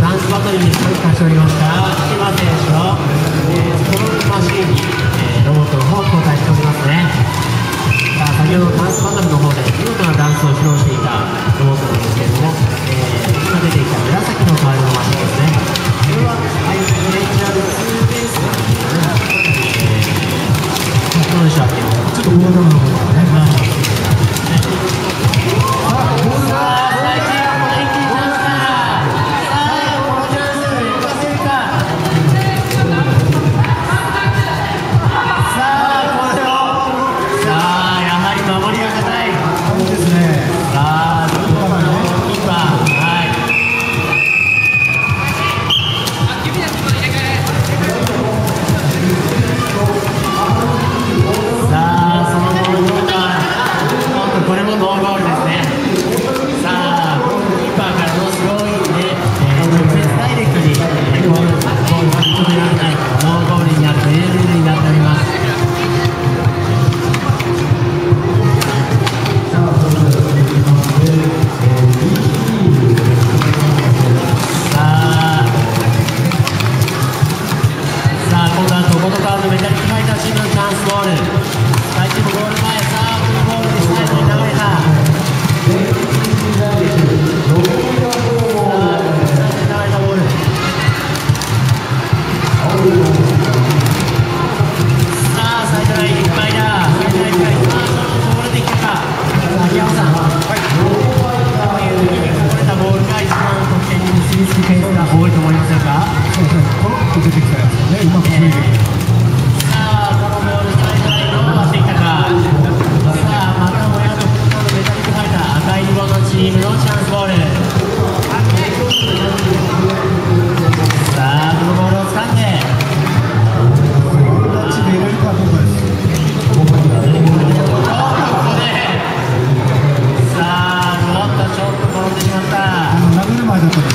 ダンスバトルに参加しておりました木間選手のストロングマシンにロボットの方を交代しておりますね。さあ、先ほどダンスバトルの方で見事なダンスを披露していたロボットなんですけれども、今出てきた紫のカードのマシンですね。これはKHR2ベースなんですよね。どうでしょう、ちょっとボールの方がね、メタリックファイターチームのチャンスボール、相手もゴール前、さあこのボールに最後に流れた、さあ流れたボール、さあサイドラインいっぱいだ、サイドラインいっぱい、さあこぼれてきたか、秋山さん、どういう時にこぼれたボールが一番得点に結びつくケースが多いと思いませんか？ そうですね、コロッと出てきたやつね、うまく決めてきた。 チームのチャンスボール、さあこのボールを掴んでチーム入れるかどうかです。 さあちょっと転んでしまった。 殴る前だったら